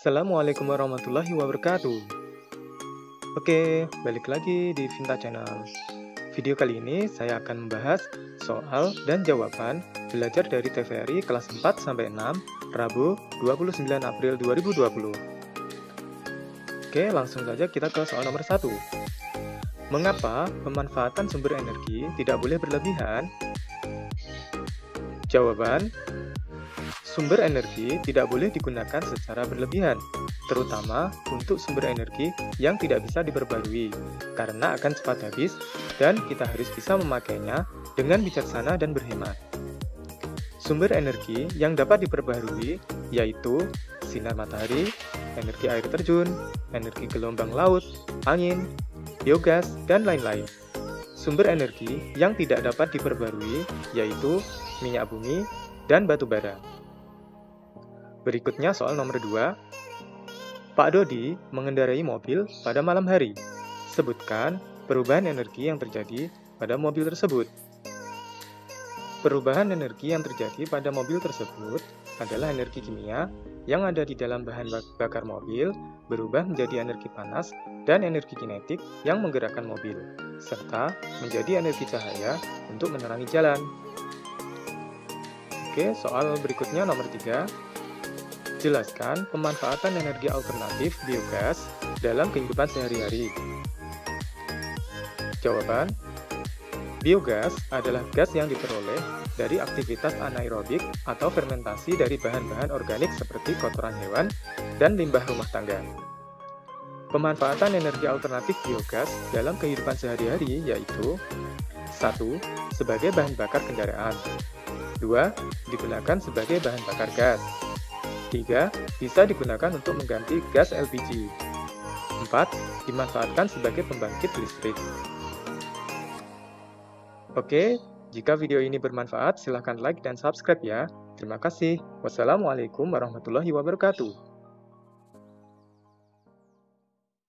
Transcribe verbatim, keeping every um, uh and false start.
Assalamualaikum warahmatullahi wabarakatuh. Oke, balik lagi di Vinta Channel. Video kali ini saya akan membahas soal dan jawaban belajar dari T V R I kelas empat sampai enam, Rabu dua puluh sembilan April dua ribu dua puluh. Oke, langsung saja kita ke soal nomor satu. Mengapa pemanfaatan sumber energi tidak boleh berlebihan? Jawaban: sumber energi tidak boleh digunakan secara berlebihan, terutama untuk sumber energi yang tidak bisa diperbarui, karena akan cepat habis dan kita harus bisa memakainya dengan bijaksana dan berhemat. Sumber energi yang dapat diperbarui yaitu sinar matahari, energi air terjun, energi gelombang laut, angin, biogas, dan lain-lain. Sumber energi yang tidak dapat diperbarui yaitu minyak bumi dan batu bara. Berikutnya soal nomor dua. Pak Dodi mengendarai mobil pada malam hari. Sebutkan perubahan energi yang terjadi pada mobil tersebut. Perubahan energi yang terjadi pada mobil tersebut adalah energi kimia yang ada di dalam bahan bakar mobil berubah menjadi energi panas dan energi kinetik yang menggerakkan mobil, serta menjadi energi cahaya untuk menerangi jalan. Oke, soal berikutnya nomor tiga. Jelaskan pemanfaatan energi alternatif biogas dalam kehidupan sehari-hari. Jawaban: biogas adalah gas yang diperoleh dari aktivitas anaerobik atau fermentasi dari bahan-bahan organik seperti kotoran hewan dan limbah rumah tangga. Pemanfaatan energi alternatif biogas dalam kehidupan sehari-hari yaitu: satu. Sebagai bahan bakar kendaraan. dua. Digunakan sebagai bahan bakar gas. tiga. Bisa digunakan untuk mengganti gas L P G. empat. Dimanfaatkan sebagai pembangkit listrik. Oke, jika video ini bermanfaat, silahkan like dan subscribe ya. Terima kasih. Wassalamualaikum warahmatullahi wabarakatuh.